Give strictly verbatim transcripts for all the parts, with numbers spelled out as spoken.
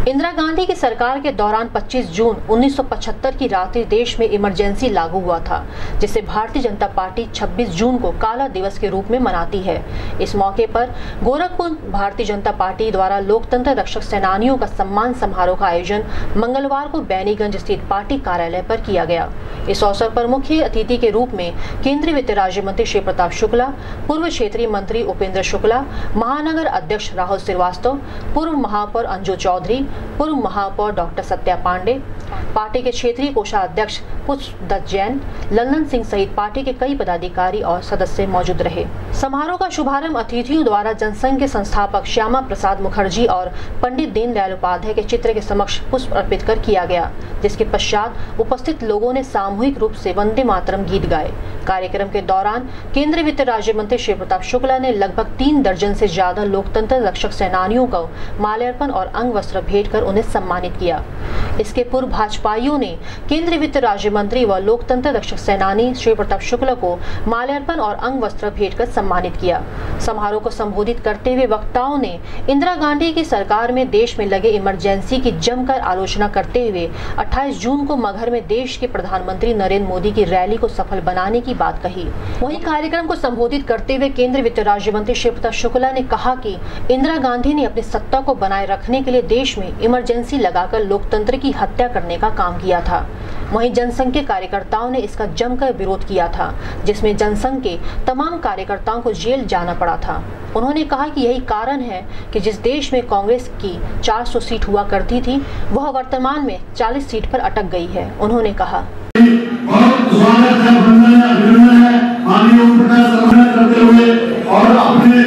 इंदिरा गांधी की सरकार के दौरान पच्चीस जून उन्नीस सौ पचहत्तर की रात्रि देश में इमरजेंसी लागू हुआ था, जिसे भारतीय जनता पार्टी छब्बीस जून को काला दिवस के रूप में मनाती है। इस मौके पर गोरखपुर भारतीय जनता पार्टी द्वारा लोकतंत्र रक्षक सेनानियों का सम्मान समारोह का आयोजन मंगलवार को बैनीगंज स्थित पार्टी कार्यालय पर किया गया। इस अवसर पर मुख्य अतिथि के रूप में केंद्रीय वित्त राज्य मंत्री शिव प्रताप शुक्ला, पूर्व क्षेत्रीय मंत्री उपेंद्र शुक्ला, महानगर अध्यक्ष राहुल श्रीवास्तव, पूर्व महापौर अंजू चौधरी, पूर्व महापौर डॉक्टर सत्या पांडे, पार्टी के क्षेत्रीय कोषाध्यक्ष पुष्प दत्त जैन, लल्लन सिंह सहित पार्टी के कई पदाधिकारी और सदस्य मौजूद रहे। समारोह का शुभारंभ अतिथियों द्वारा जनसंघ के संस्थापक श्यामा प्रसाद मुखर्जी और पंडित दीनदयाल उपाध्याय के चित्र के समक्ष पुष्प अर्पित कर किया गया, जिसके पश्चात उपस्थित लोगों ने सामूहिक रूप से वंदे मातरम गीत गाए। कार्यक्रम के दौरान केंद्रीय वित्त राज्य मंत्री शिव प्रताप शुक्ला ने लगभग तीन दर्जन से ज्यादा लोकतंत्र रक्षक सेनानियों को माल्यार्पण और अंग वस्त्र भेंट कर उन्हें सम्मानित किया। इसके पूर्व भाजपाइयों ने केंद्रीय वित्त राज्य मंत्री व लोकतंत्र रक्षक सेनानी शिव प्रताप शुक्ला को माल्यार्पण और अंग वस्त्र भेंट कर सम्मानित किया। समारोह को संबोधित करते हुए वक्ताओं ने इंदिरा गांधी की सरकार में देश में लगे इमरजेंसी की जमकर आलोचना करते हुए अट्ठाईस जून को मगहर में देश के प्रधानमंत्री नरेंद्र मोदी की रैली को सफल बनाने की बात कही। वहीं कार्यक्रम को संबोधित करते हुए केंद्रीय वित्त राज्य मंत्री शिव प्रताप शुक्ला ने कहा कि इंदिरा गांधी ने अपनी सत्ता को बनाए रखने के लिए देश में इमरजेंसी लगाकर लोकतंत्र की हत्या करने का काम किया था। वहीं जनसंघ के कार्यकर्ताओं ने इसका जमकर विरोध किया था, जिसमें जनसंघ के तमाम कार्यकर्ताओं को जेल जाना पड़ा था। उन्होंने कहा कि यही कारण है कि जिस देश में कांग्रेस की चार सौ सीट हुआ करती थी, वह वर्तमान में चालीस सीट पर अटक गई है। उन्होंने कहा और अपने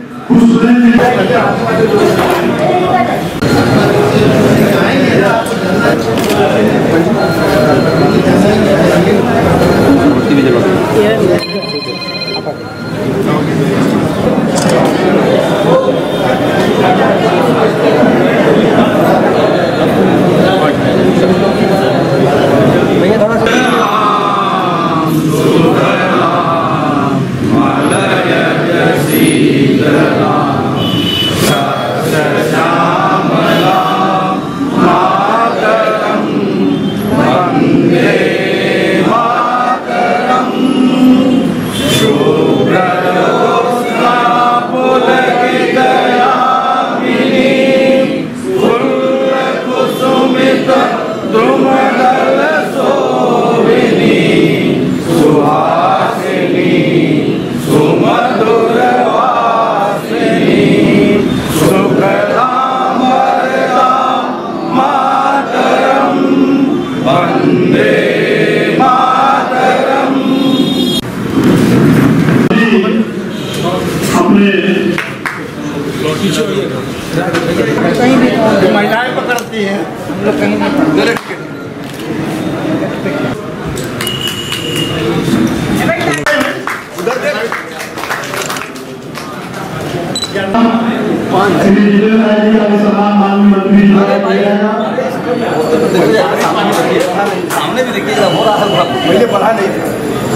कहीं भी महिलाएं पकड़ती हैं, हम लोग कहीं नहीं सामने भी देखिएगा, हो रहा है, पहले पढ़ा नहीं था।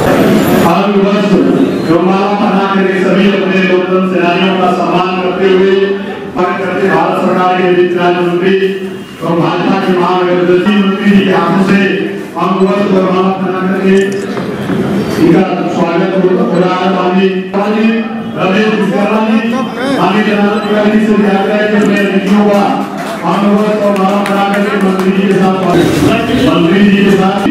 जो माला बना कर सभी अपने लोकतंत्र सेनानियों का सम्मान करते हुए करते भारत सरकार के वित्त राज्य मंत्री और भाजपा के महानगर मंत्री जी के हाथों से अंग वस्त्र और माला बना करके इनका स्वागत हो रहा है। माननीय रमेश जी माननीय जनाधिकारी से आग्रह है कि अपने अतिथियों का अंग वस्त्र और माला बना करके मंत्री जी के साथ मंत्री जी के साथ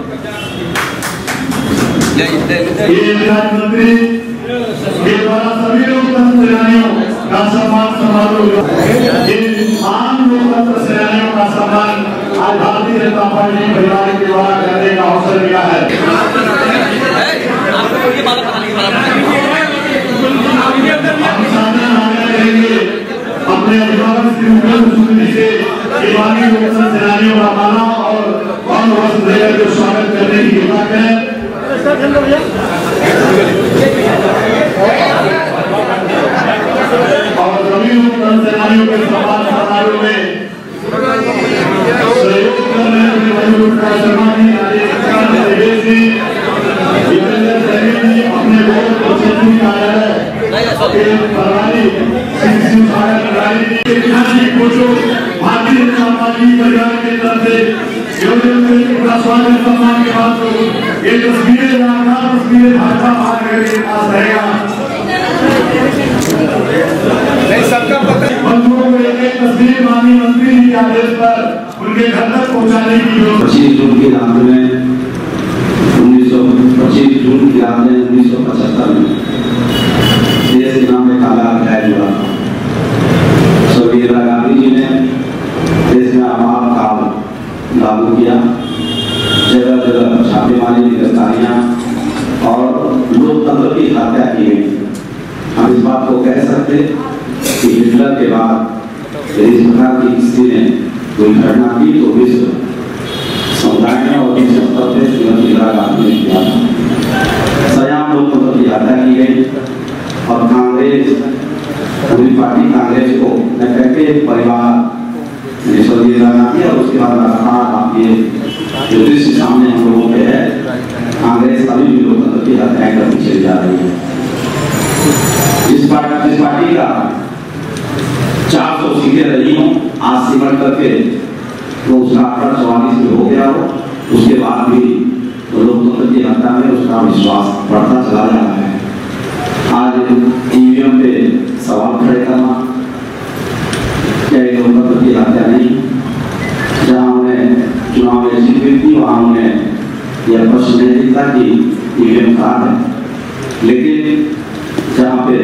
ये प्रधानमंत्री के द्वारा सभी लोकतंत्र सेनानियों का सम्मान समारोह, आम लोकतंत्र सेनानियों का सम्मान आज भारतीय जनता पार्टी परिवार के द्वारा करने का अवसर मिला है। हम सामने आगे रहेंगे अपने अभिभावक की उपलब्धि से दीवानी लोकतंत्र सेनानियों का माला और अंग वस्त्र देकर स्वागत करने की हिम्मत है। और सभी लोकतंत्र सेनानियों के सम्मान समारोह में सहयोग कर रहे अपने बहुत वाजपेयी परिवार की तरफ से बड़ा स्वागत सम्मान के बाद ये तस्वीरें यादगार तस्वीरें भाजपा महानगर के पास रहेगा। सबका पता बंधुओं को एक एक तस्वीर माननीय मंत्री जी के आदेश पर उनके घर तक पहुंचाने की पच्चीस जून की रात में उन्नीस सौ पच्चीस जून की रात में उन्नीस सौ पचहत्तर में देश के नाम में काला अध्याय जुड़ा। स्वर्गीय इंदिरा गांधी जी ने देश में अमाप काल लागू किया। जगह जगह छापेमारी, गिरफ्तारियां और लोकतंत्र की हत्या की गई। हम इस बात को कह सकते कि हिटलर के बाद इस प्रकार की किसी ने कोई घटना की तो विश्व समुदाय ने और विश्व स्तर पर श्रीमती इंदिरा गांधी ने किया था। सयाम लोकतंत्र की हत्या की गई और कांग्रेस पूरी पार्टी कांग्रेस को न कहते परिवार स्वर्गीय इंदिरा गांधी और उसके बाद लगातार आपके जो दृश्य सामने हम लोगों के है, कांग्रेस अभी भी लोकतंत्र की हत्या करती चली जा रही है। इस पार्टी जिस पार्टी का चार सौ सीटें रही हो, आज सिमट करके वो उसका आंकड़ा चौवालीस में हो गया हो, उसके बाद भी तो लोकतंत्र की हत्या में उसका विश्वास बढ़ता चला जा रहा है। आज ईवीएम पे सवाल खड़े करना क्या लोकतंत्र की हत्या नहीं? जहां उन्हें चुनाव में जीत हुई थी वहां उन्हें यह प्रश्न नहीं दिखता कि ईवीएम खराब है, लेकिन जहाँ पे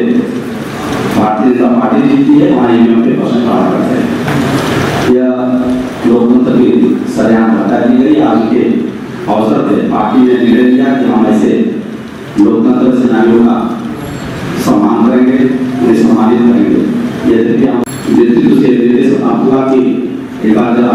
भारतीय जनता पार्टी जीतती है वहाँ ईवीएम पे प्रश्न खड़ा करते हैं। यह लोकतंत्र की सरेआम हत्या की गई। आज के अवसर पे पार्टी ने निर्णय लिया कि हम ऐसे लोकतंत्र सेनानियों का सम्मान करेंगे, उन्हें सम्मानित करेंगे। यद्यपि हम नेतृत्व से निर्देश प्राप्त हुआ कि एक बार जरा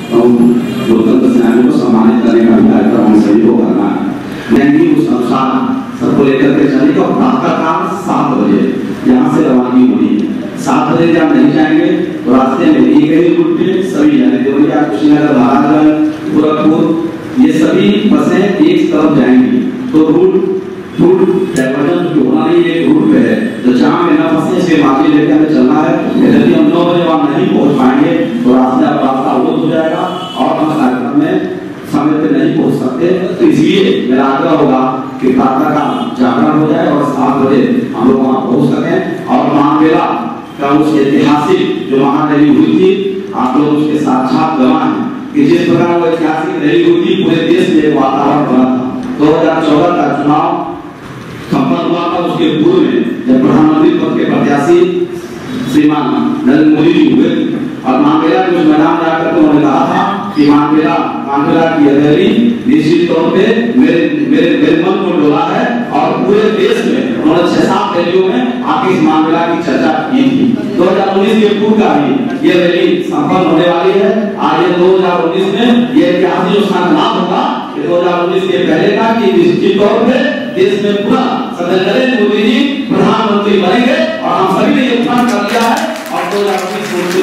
लोकतंत्र सेनानियों को सम्मानित करने का कार्यक्रम हम सभी को करना है। मैं भी उस अनुसार सबको लेकर के चले और प्रातःकाल सात बजे यहाँ से रवानगी होनी है। सात बजे जब नहीं जाएंगे तो रास्ते में एक ही रूट पे सभी यानी देवरिया, कुशीनगर, महाराजगंज, गोरखपुर ये सभी बसें एक तरफ जाएंगी। तो रूट रूट डाइवर्जन जो होना नहीं है रूट पे है, तो जहाँ में न फंसे इसके मार्जिन लेकर हमें चलना है। यदि हम नौ बजे वहाँ नहीं पहुँच पाएंगे तो रास्ते अब रास्ता अवरुद्ध हो जाएगा और हम कार्यक्रम में समय पे नहीं पहुंच सकते। तो इसलिए मेरा आग्रह होगा कि प्रातः का जागरण हो जाए और सात बजे हम लोग वहाँ पहुंच सकें और महामेला का उस ऐतिहासिक जो महारैली हुई थी, आप लोग उसके साक्षात गवाह हैं कि जिस प्रकार वो ऐतिहासिक रैली हुई थी पूरे देश में वातावरण बना था। दो हजार चौदह का चुनाव संपन्न हुआ था। उसके पूर्व में जब प्रधानमंत्री पद के प्रत्याशी श्रीमान नरेंद्र मोदी जी हुए और महामेला के उस मैदान में आकर तो उन्होंने कहा था कि महामेला महामेला की रैली निश्चित तौर पे मेरे मेरे मेरे मन को डोला है और पूरे देश में उन्होंने छह सात रैलियों में आके इस महामेला की चर्चा की थी। दो हजार उन्नीस के पूर्व का भी ये रैली संपन्न होने वाली है। आज ये दो हजार उन्नीस में ये ऐतिहासिक जो संकल्प होगा कि दो हजार उन्नीस के पहले का कि निश्चित तौर पे देश में पूरा नरेंद्र मोदी जी प्रधानमंत्री बनेंगे और हम सभी ने ये प्रण कर लिया है और दो हजार उन्नीस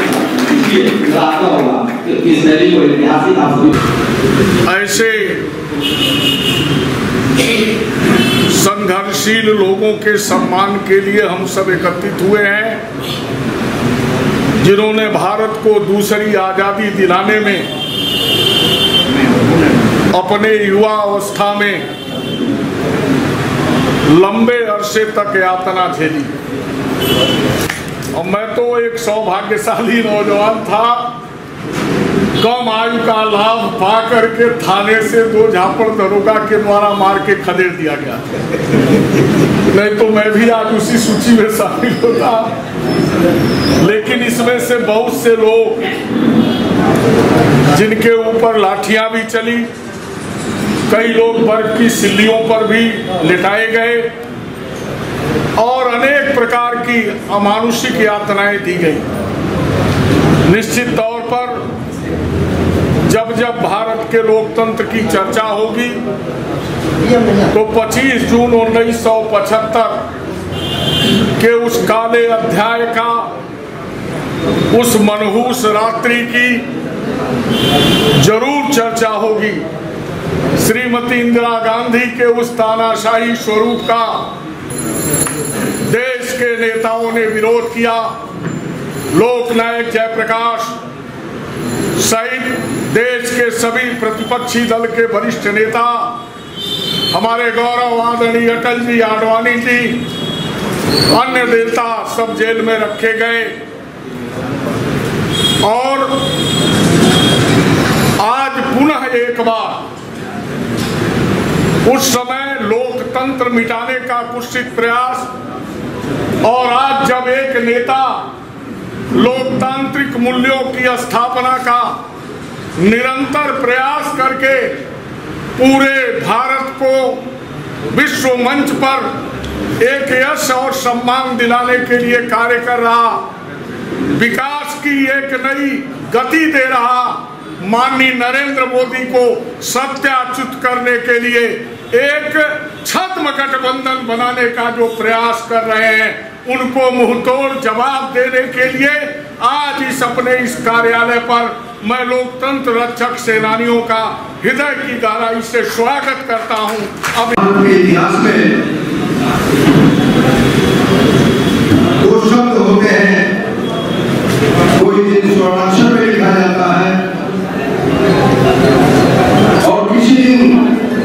होगा कि इस रैली को ऐतिहासिक आप सभी ऐसे संघर्षशील लोगों के सम्मान के लिए हम सब एकत्रित हुए हैं, जिन्होंने भारत को दूसरी आजादी दिलाने में अपने युवा अवस्था में लंबे अरसे तक यातना झेली। और मैं तो एक सौभाग्यशाली नौजवान था, कम आयु का लाभ पा करके थाने से दो झापड़ दरोगा के द्वारा मार के खदेड़ दिया गया। नहीं तो मैं भी आज उसी सूची में शामिल होता। लेकिन इसमें से बहुत से लोग जिनके ऊपर लाठियां भी चली, कई लोग बर्फ की सिल्लियों पर भी लिटाए गए और अनेक प्रकार की अमानुषिक यातनाएं दी गई। निश्चित तौर पर जब जब भारत के लोकतंत्र की चर्चा होगी तो पच्चीस जून उन्नीस सौ पचहत्तर के उस काले अध्याय का, उस मनहूस रात्रि की जरूर चर्चा होगी। श्रीमती इंदिरा गांधी के उस तानाशाही स्वरूप का देश के नेताओं ने विरोध किया। लोकनायक जयप्रकाश के सभी प्रतिपक्षी दल के वरिष्ठ नेता, हमारे गौरव आदरणीय अटल जी, आडवाणी जी, अन्य नेता सब जेल में रखे गए। और आज पुनः एक बार उस समय लोकतंत्र मिटाने का कुत्सित प्रयास, और आज जब एक नेता लोकतांत्रिक मूल्यों की स्थापना का निरंतर प्रयास करके पूरे भारत को विश्व मंच पर एक यश और सम्मान दिलाने के लिए कार्य कर रहा, विकास की एक नई गति दे रहा, माननीय नरेंद्र मोदी को सत्याच्युत करने के लिए एक छद्म गठबंधन बनाने का जो प्रयास कर रहे हैं, उनको मुंहतोड़ जवाब देने के लिए आज इस अपने इस कार्यालय पर मैं लोकतंत्र रक्षक सेनानियों का हृदय की गहराई से स्वागत करता हूं। अब भारत के इतिहास में दो शब्द होते हैं, कोई दिन स्वर्णाक्षर में लिखा जाता है और किसी दिन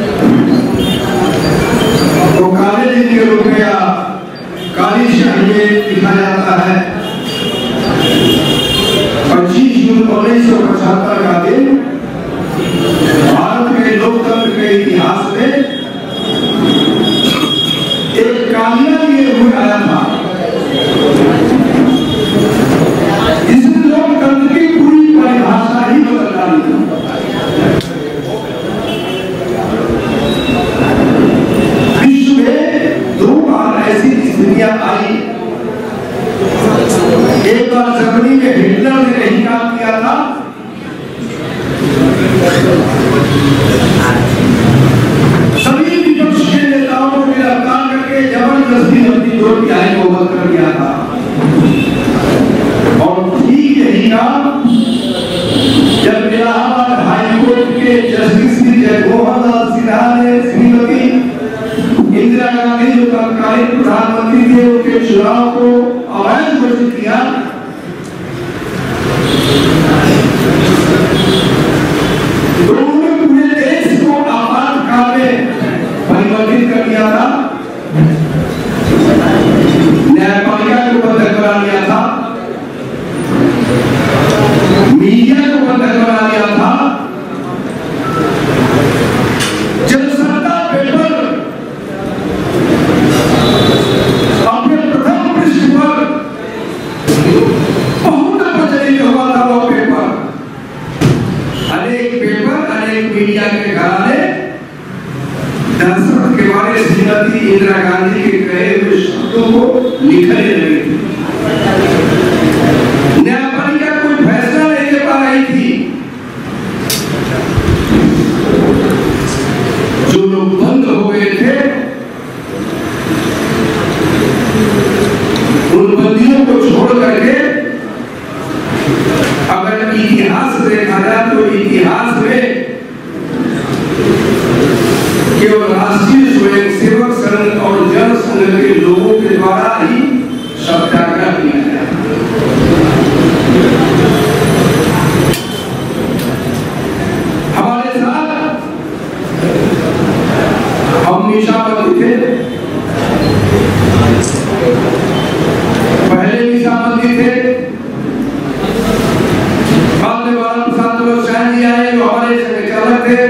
वो काले दिन के रूप में या काली शाही में लिखा जाता है। पच्चीस जून उन्नीस सौ पचहत्तर का दिन भारत के लोकतंत्र के इतिहास में एक कालिया लिए हुए आया था। इसने लोकतंत्र की पूरी परिभाषा ही बदल डाली थी। विश्व में दो बार ऐसी स्थितियां आई, एक बार जर्मनी में हिटलर ने नहीं काम किया था, सभी विपक्ष के नेताओं को गिरफ्तार करके जबरदस्ती अपनी दो तिहाई बहुमत कर दिया था। और ठीक यही काम जब इलाहाबाद हाईकोर्ट के जस्टिस श्री जगमोहन लाल सिन्हा ने श्रीमती इंदिरा गांधी जो तत्कालीन प्रधानमंत्री थे, उनके चुनाव को अवैध घोषित किया, उन्होंने पूरे देश को आपातकाल में परिवर्तित कर दिया था, न्यायपालिका को बंद करा दिया था, मीडिया को बंद करा दिया था, जनसत्ता पेपर अपने प्रथम पृष्ठ पर बहुत प्रचलित हुआ था। वो पेपर, अनेक पेपर, अनेक मीडिया के घराने दहशत के बारे श्रीमती इंदिरा गांधी के कहे हुए शब्दों को लिखने लगी थी। न्यायपालिका कोई फैसला नहीं ले पा रही थी। जो लोग बंद हो गए थे, उन बंदियों को छोड़ करके अगर इतिहास देखा जाए तो इतिहास में केवल राष्ट्रीय स्वयंसेवक संघ और जन संघ के लोगों के द्वारा ही सत्याग्रह किया गया। हमारे साथ हम निशाबंदी थे, पहले निशाबंदी थे, बाद में बाल प्रसाद लोकशाही जी आए जो हमारे संघ चालक थे,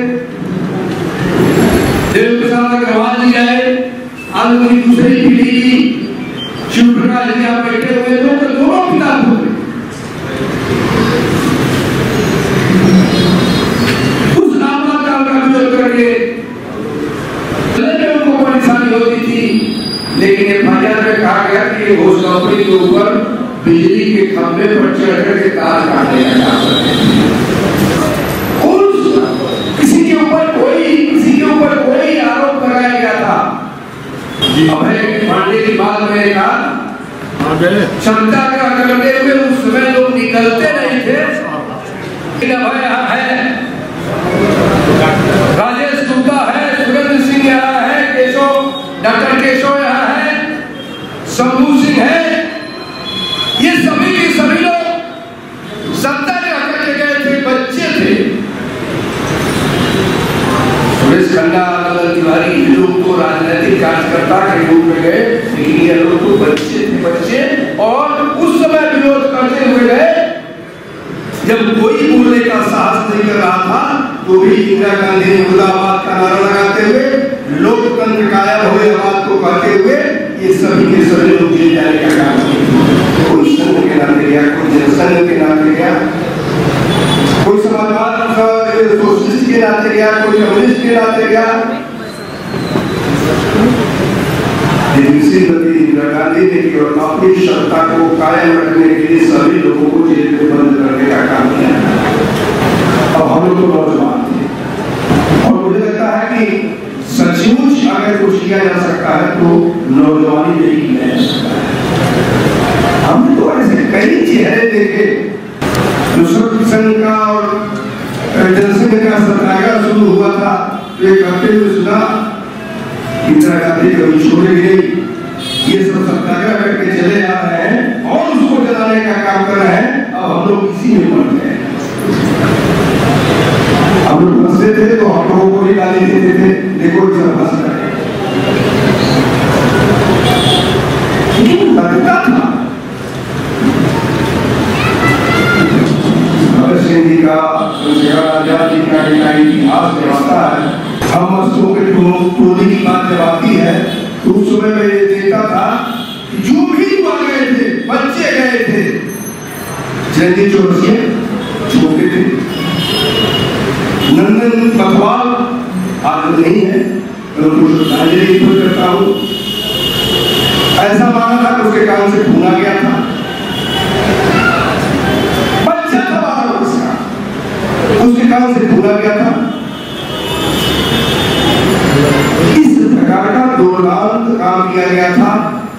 देव प्रसाद अग्रवाल जी आए, आज उनकी दूसरी पीढ़ी की शिव प्रकाश जी यहाँ बैठे हुए लोग तो दोनों पिता हुए। उस आपातकाल का विरोध करके चलने में उनको परेशानी होती थी, लेकिन एफ आई आर में कहा गया कि ये घोष कंपनी के ऊपर बिजली के खंभे पर चढ़ करके तार काट दिया जा सकता है। किसी के ऊपर कोई किसी के ऊपर कोई आरोप लगाया गया था। अभय पांडे की बात मैंने कहा, सत्याग्रह करते हुए उस समय लोग निकलते नहीं थे, लेकिन अभय यहाँ है, राजेश गुप्ता है, सुरेंद्र सिंह यहाँ है, केशव डॉक्टर केशव यहाँ है, शंभू सिंह है, ये सभी के सभी लोग सत्याग्रह करके गए थे, बच्चे थे, राजनीतिक कार्यकर्ता के रूप में गए, लेकिन ये लोग तो बच्चे थे बच्चे, और उस समय विरोध करते हुए गए जब कोई बोलने का साहस नहीं कर रहा था, तो भी इंदिरा गांधी ने मुर्दाबाद का नारा लगाते हुए, लोकतंत्र कायम हुए बात को कहते हुए ये सभी के सभी लोग जेल जाने का काम किया। कोई संघ के नाते गया, कोई जनसंघ के नाते गया, कोई समाजवाद सोशलिस्ट के नाते गया, कोई कम्युनिस्ट के नाते गया। इंदिरा गांधी ने केवल अपनी सत्ता को कायम रखने के लिए सभी लोगों को जेल में बंद करने का काम किया। अब हम लोग तो नौजवान थे, और मुझे लगता है कि सचमुच अगर कुछ किया जा सकता है तो नौजवानी में ही किया जा सकता है। हमने तो ऐसे कई चेहरे देखे, जो संघ का और जनसंघ का सत्याग्रह शुरू हुआ था, तो एक हफ्ते में सुना इंदिरा गांधी कभी छोड़ेगी नहीं, ये सब सत्याग्रह करके चले आ रहे हैं और उसको जलाने का काम कर रहे हैं। अब हम लोग इसी में मर गए। हम लोग हंसते थे तो हम लोगों को भी गाली देते थे, देखो ये सब हंस रहे हैं, लेकिन लगता था भगत सिंह जी का, आजाद जी का इतिहास जब आता है, हम मस्तों के टोली की बात जब आती है, तो उस समय में ये देखता था कि जो भी युवा गए थे, बच्चे गए थे, जयंती चौरसिया छोटे थे, नंदन पटवाल आज नहीं है, मैं उनको श्रद्धांजलि करता हूँ। ऐसा माना था कि उसके काम से भूना गया था, बच्चा था बारह वर्ष का, उसके काम से भूना गया था। इस प्रकार का दुर्दांत काम किया गया था।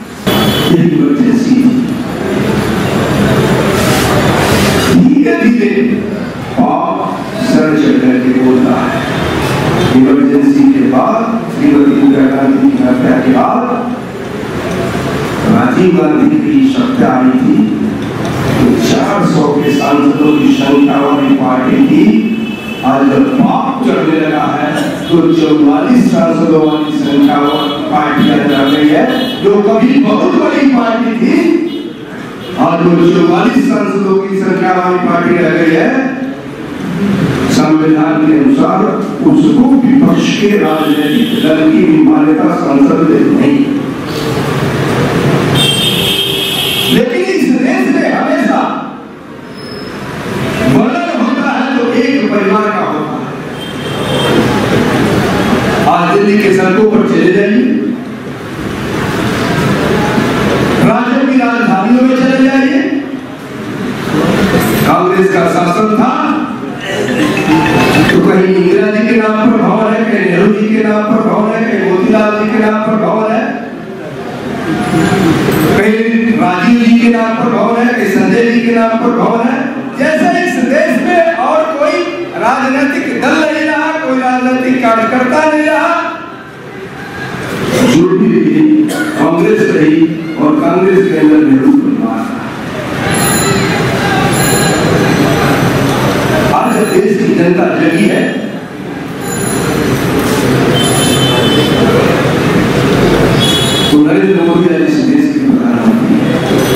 धीरे धीरे पाप सर चढ़ने के बोलता है। इमरजेंसी के बाद, श्रीमती इंदिरा गांधी की हत्या के बाद राजीव गांधी की हत्या आई थी, तो चार सौ के सांसदों की संख्या वाली पार्टी थी। आज जब पाप चढ़ने लगा है तो चौवालीस सांसदों वाली संख्या पार्टियां चल रही है, जो कभी बहुत बड़ी पार्टी थी, आज वो चौवालीस सांसदों की संख्या वाली पार्टी रह गई है। संविधान के अनुसार उसको विपक्ष के राजनीतिक दल की मान्यता संसद में नहीं। लेकिन इस देश में हमेशा वर्णन होता है तो एक परिवार का होता है। आज दिल्ली के सड़कों पर चले जाइए, राज्यों की राजधानियों में चले जाइए, कांग्रेस का शासन था तो कहीं इंदिरा जी के नाम पर भवन है, कहीं नेहरू जी के नाम पर भवन है, कहीं मोतीलाल जी के नाम पर भवन है, कहीं राजीव जी के नाम पर भवन है, कहीं संजय जी के नाम पर भवन है। जैसे इस देश में और कोई राजनीतिक दल नहीं रहा, कोई राजनीतिक कार्यकर्ता नहीं रहा, जो भी कांग्रेस रही और कांग्रेस के अंदर नेहरू परिवार। आज देश की जनता जगी है, तो नरेंद्र मोदी आज इस देश की प्रधानमंत्री है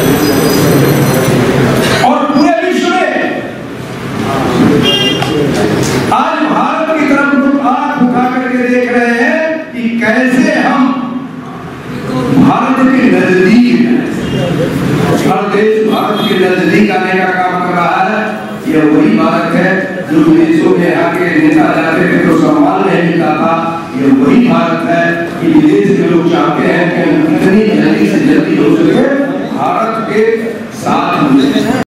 और पूरे विश्व में आज भारत की तरफ लोग आंख उठा करके देख रहे हैं कि कैसे हम भारत के नजदीक हैं। हर देश भारत के नजदीक आने का काम कर रहा है। यह वही भारत है जो विदेशों में आके नेता जाते थे तो सम्मान नहीं मिलता था। यह वही भारत है कि विदेश के लोग चाहते हैं कि कितनी जल्दी से जल्दी हो सके भारत के साथ